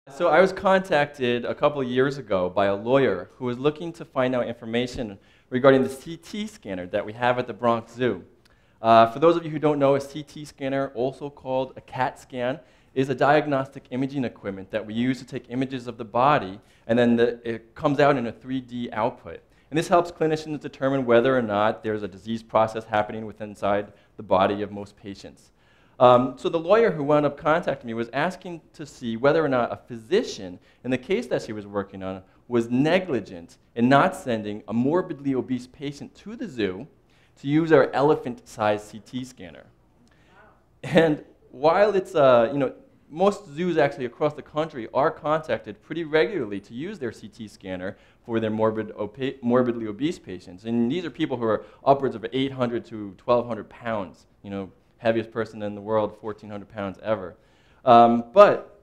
So I was contacted a couple of years ago by a lawyer who was looking to find out information regarding the CT scanner that we have at the Bronx Zoo. For those of you who don't know, a CT scanner, also called a CAT scan, is a diagnostic imaging equipment that we use to take images of the body, and then it comes out in a 3D output. And this helps clinicians determine whether or not there's a disease process happening within inside the body of most patients. So the lawyer who wound up contacting me was asking to see whether or not a physician, in the case that she was working on, was negligent in not sending a morbidly obese patient to the zoo to use our elephant-sized CT scanner. And while it's, most zoos actually across the country are contacted pretty regularly to use their CT scanner for their morbidly obese patients. And these are people who are upwards of 800 to 1,200 pounds, heaviest person in the world, 1,400 pounds ever. But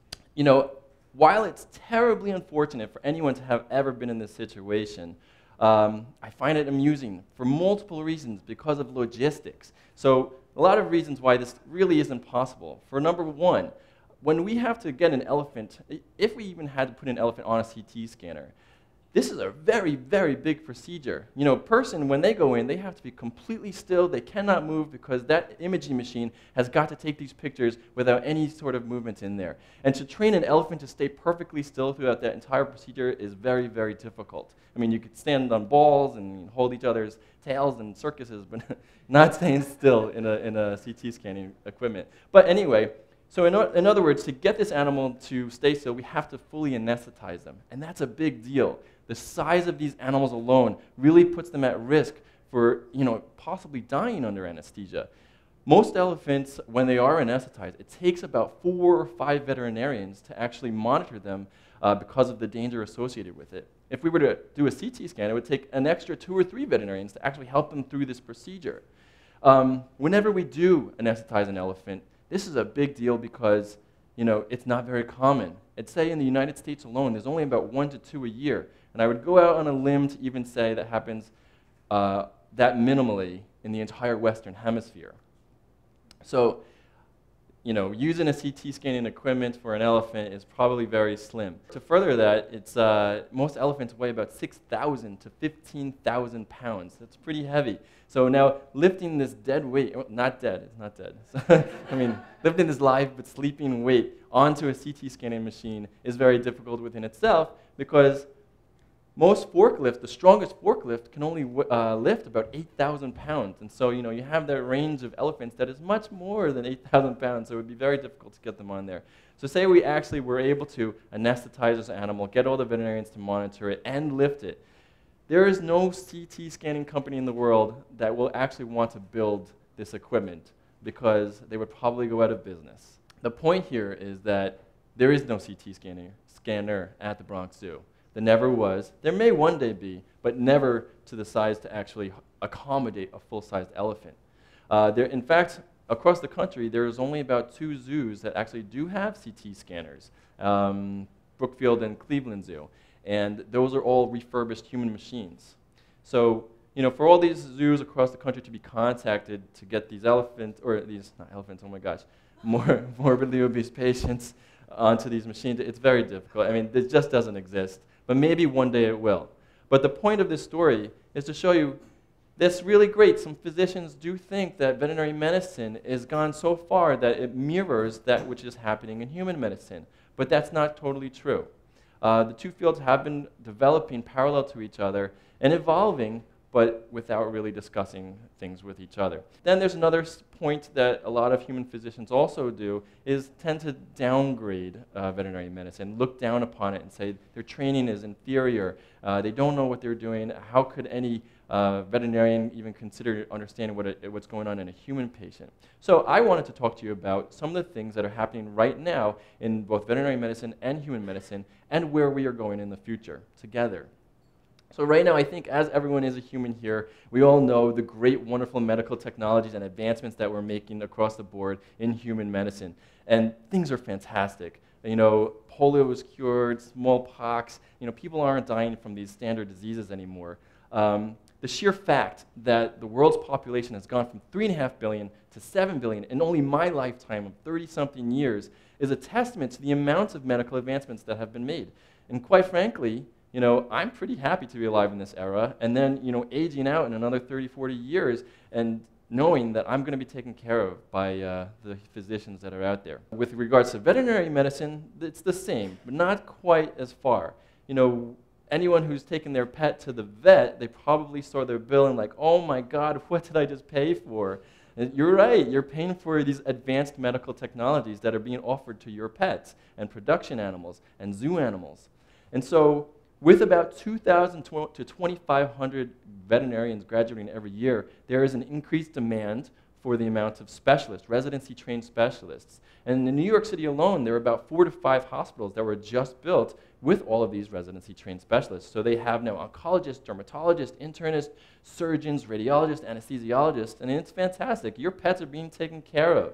while it's terribly unfortunate for anyone to have ever been in this situation, I find it amusing for multiple reasons because of logistics. So a lot of reasons why this really isn't possible. For number one, when we have to get an elephant, if we even had to put an elephant on a CT scanner, this is a very, very big procedure. Person, when they go in, they have to be completely still. They cannot move because that imaging machine has got to take these pictures without any sort of movement in there. And to train an elephant to stay perfectly still throughout that entire procedure is very, very difficult. I mean, you could stand on balls and hold each other's tails in circuses, but not staying still in a CT scanning equipment. But anyway, so in other words, to get this animal to stay still, we have to fully anesthetize them. And that's a big deal. The size of these animals alone really puts them at risk for possibly dying under anesthesia. Most elephants, when they are anesthetized, it takes about 4 or 5 veterinarians to actually monitor them because of the danger associated with it. If we were to do a CT scan, it would take an extra 2 or 3 veterinarians to actually help them through this procedure. Whenever we do anesthetize an elephant, this is a big deal because it's not very common. I'd say in the United States alone, there's only about 1 to 2 a year. And I would go out on a limb to even say that happens that minimally in the entire Western Hemisphere. So, using a CT scanning equipment for an elephant is probably very slim. To further that, most elephants weigh about 6,000 to 15,000 pounds. That's pretty heavy. So now lifting this dead weight, not dead, it's not dead. I mean, lifting this live but sleeping weight onto a CT scanning machine is very difficult within itself because most forklifts, the strongest forklift, can only lift about 8,000 pounds. And so, you have that range of elephants that is much more than 8,000 pounds, so it would be very difficult to get them on there. So say we actually were able to anesthetize this animal, get all the veterinarians to monitor it, and lift it. There is no CT scanning company in the world that will actually want to build this equipment because they would probably go out of business. The point here is that there is no CT scanner at the Bronx Zoo. There never was. There may one day be, but never to the size to actually accommodate a full-sized elephant. In fact, across the country, there's only about 2 zoos that actually do have CT scanners, Brookfield and Cleveland Zoo. And those are all refurbished human machines. So, for all these zoos across the country to be contacted to get these elephants, or these, not elephants, oh my gosh, morbidly obese patients onto these machines, it's very difficult. I mean, it just doesn't exist. But maybe one day it will. But the point of this story is to show you that's really great. Some physicians do think that veterinary medicine has gone so far that it mirrors that which is happening in human medicine. But that's not totally true. The 2 fields have been developing parallel to each other and evolving, but without really discussing things with each other. Then there's another point that a lot of human physicians also do is tend to downgrade veterinary medicine, look down upon it and say their training is inferior, they don't know what they're doing, how could any veterinarian even consider understanding what's going on in a human patient. So I wanted to talk to you about some of the things that are happening right now in both veterinary medicine and human medicine and where we are going in the future together. So right now, I think as everyone is a human here, we all know the great, wonderful medical technologies and advancements that we're making across the board in human medicine. And things are fantastic. Polio was cured, smallpox, people aren't dying from these standard diseases anymore. The sheer fact that the world's population has gone from 3.5 billion to 7 billion in only my lifetime of 30-something years is a testament to the amounts of medical advancements that have been made. And quite frankly, I'm pretty happy to be alive in this era, and then, aging out in another 30, 40 years, and knowing that I'm going to be taken care of by the physicians that are out there. With regards to veterinary medicine, it's the same, but not quite as far. Anyone who's taken their pet to the vet, they probably saw their bill and like, oh my God, what did I just pay for? And you're right, you're paying for these advanced medical technologies that are being offered to your pets and production animals and zoo animals. And so with about 2,000 to 2,500 veterinarians graduating every year, there is an increased demand for the amount of specialists, residency-trained specialists. And in New York City alone, there are about 4 to 5 hospitals that were just built with all of these residency-trained specialists. So they have now oncologists, dermatologists, internists, surgeons, radiologists, anesthesiologists, and it's fantastic. Your pets are being taken care of.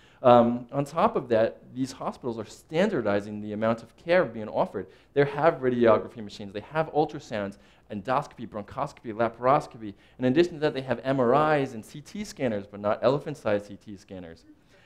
On top of that, these hospitals are standardizing the amount of care being offered. They have radiography machines, they have ultrasounds, endoscopy, bronchoscopy, laparoscopy. In addition to that, they have MRIs and CT scanners, but not elephant-sized CT scanners.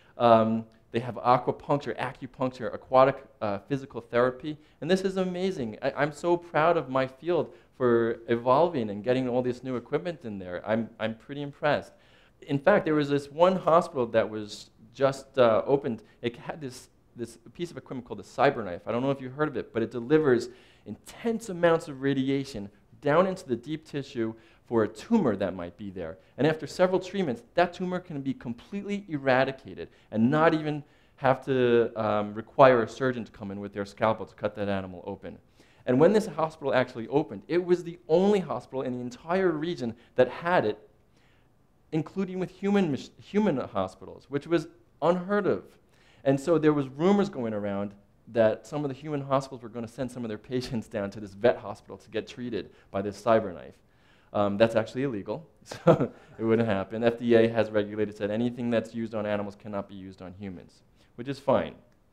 They have aquapuncture, acupuncture, aquatic physical therapy, and this is amazing. I'm so proud of my field for evolving and getting all this new equipment in there. I'm pretty impressed. In fact, there was this one hospital that was just opened. It had this piece of equipment called a cyberknife. I don't know if you've heard of it, but it delivers intense amounts of radiation down into the deep tissue for a tumor that might be there. And after several treatments, that tumor can be completely eradicated and not even have to require a surgeon to come in with their scalpel to cut that animal open. And when this hospital actually opened, it was the only hospital in the entire region that had it, including with human hospitals, which was unheard of. And so there was rumors going around that some of the human hospitals were going to send some of their patients down to this vet hospital to get treated by this cyberknife. That's actually illegal, so it wouldn't happen. FDA has regulated, said anything that's used on animals cannot be used on humans, which is fine.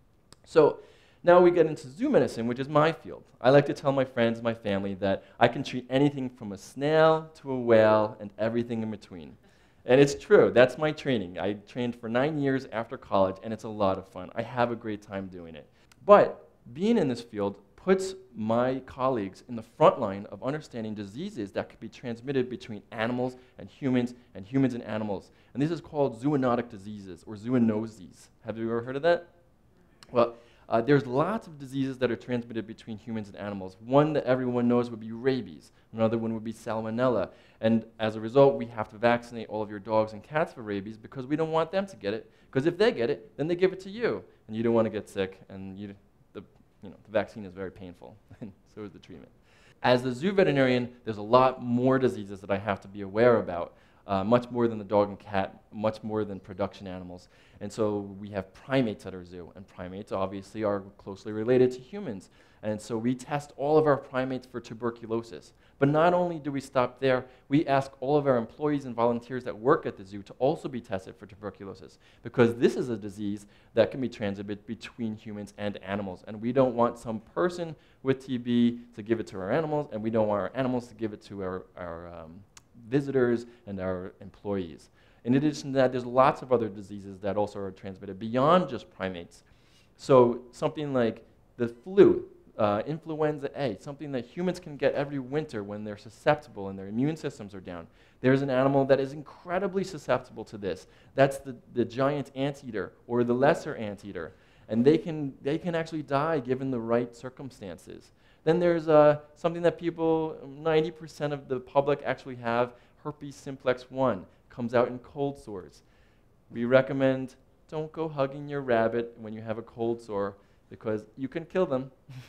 So now we get into zoo medicine, which is my field. I like to tell my friends, my family, that I can treat anything from a snail to a whale and everything in between. And it's true, that's my training. I trained for 9 years after college, and it's a lot of fun. I have a great time doing it. But being in this field puts my colleagues in the front line of understanding diseases that could be transmitted between animals and humans and animals. And this is called zoonotic diseases, or zoonoses. Have you ever heard of that? Well, there's lots of diseases that are transmitted between humans and animals. One that everyone knows would be rabies. Another one would be salmonella. And as a result, we have to vaccinate all of your dogs and cats for rabies because we don't want them to get it. Because if they get it, then they give it to you. And you don't want to get sick, and the vaccine is very painful, and so is the treatment. As the zoo veterinarian, there's a lot more diseases that I have to be aware about. Much more than the dog and cat, much more than production animals. And so we have primates at our zoo, and primates obviously are closely related to humans. And so we test all of our primates for tuberculosis. But not only do we stop there, we ask all of our employees and volunteers that work at the zoo to also be tested for tuberculosis, because this is a disease that can be transmitted between humans and animals. And we don't want some person with TB to give it to our animals, and we don't want our animals to give it to our visitors and our employees. In addition to that, there's lots of other diseases that also are transmitted beyond just primates. So something like the flu, influenza A, something that humans can get every winter when they're susceptible and their immune systems are down. There's an animal that is incredibly susceptible to this. That's the giant anteater or the lesser anteater. And they can actually die given the right circumstances. Then there's something that people, 90% of the public actually have, herpes simplex 1, comes out in cold sores. We recommend don't go hugging your rabbit when you have a cold sore because you can kill them.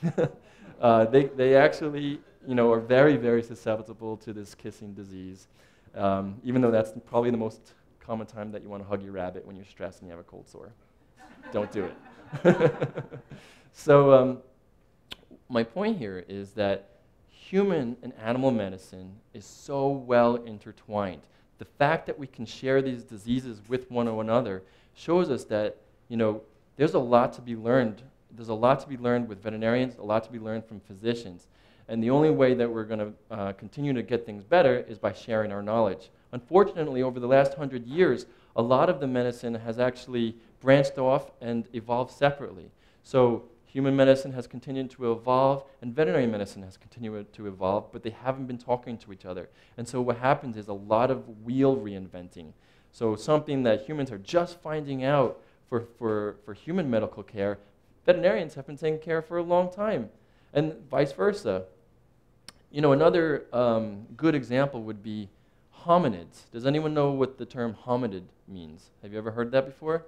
They actually are very, very susceptible to this kissing disease, even though that's probably the most common time that you want to hug your rabbit when you're stressed and you have a cold sore. Don't do it. So, my point here is that human and animal medicine is so well intertwined. The fact that we can share these diseases with one another shows us that, there's a lot to be learned. There's a lot to be learned with veterinarians, a lot to be learned from physicians. And the only way that we're going to continue to get things better is by sharing our knowledge. Unfortunately, over the last 100 years, a lot of the medicine has actually branched off and evolved separately. So human medicine has continued to evolve, and veterinary medicine has continued to evolve, but they haven't been talking to each other. And so what happens is a lot of wheel reinventing. So something that humans are just finding out for human medical care, veterinarians have been taking care of for a long time, and vice versa. You know, another good example would be hominids. Does anyone know what the term hominid means? Have you ever heard that before?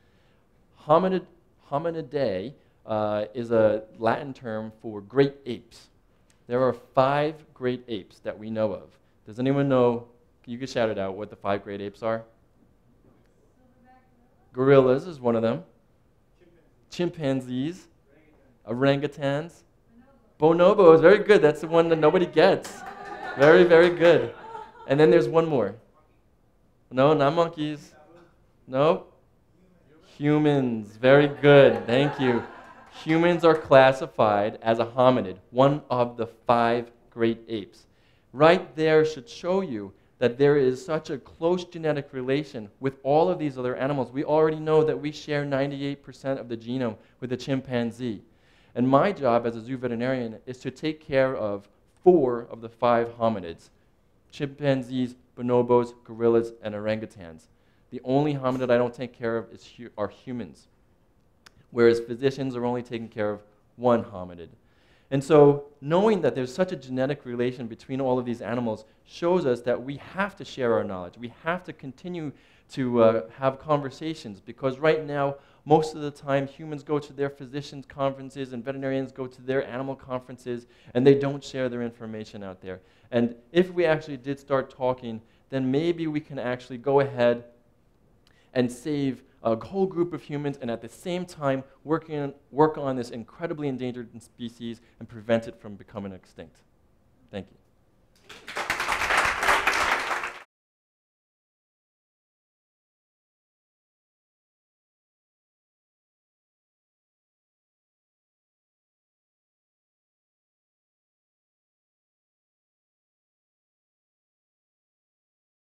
Hominidae is a Latin term for great apes. There are 5 great apes that we know of. Does anyone know, you can shout it out, what the 5 great apes are? Gorillas is one of them. Chimpanzees. Orangutans. Bonobos, very good. That's the one that nobody gets. Very, very good. And then there's one more. No, not monkeys. No. Humans, very good. Thank you. Humans are classified as a hominid, one of the 5 great apes. Right there should show you that there is such a close genetic relation with all of these other animals. We already know that we share 98% of the genome with the chimpanzee. And my job as a zoo veterinarian is to take care of 4 of the 5 hominids: chimpanzees, bonobos, gorillas, and orangutans. The only hominid I don't take care of are humans, whereas physicians are only taking care of 1 hominid. And so knowing that there's such a genetic relation between all of these animals shows us that we have to share our knowledge. We have to continue to have conversations, because right now, most of the time, humans go to their physicians' conferences and veterinarians go to their animal conferences, and they don't share their information out there. And if we actually did start talking, then maybe we can actually go ahead and save a whole group of humans, and at the same time work on this incredibly endangered species and prevent it from becoming extinct. Thank you.